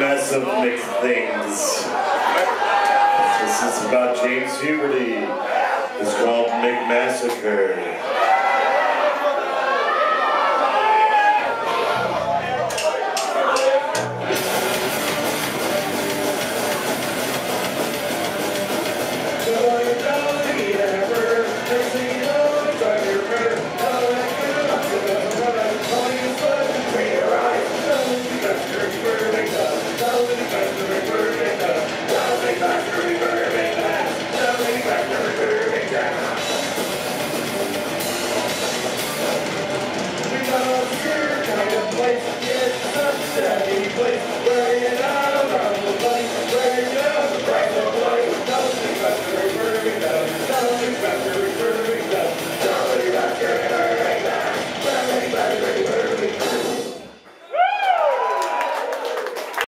mess of mixed things. This is about James Huberty. It's called McMassacre.